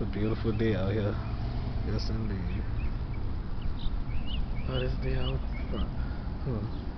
It's a beautiful day out here. Yes, indeed. Oh, this day out front. Huh.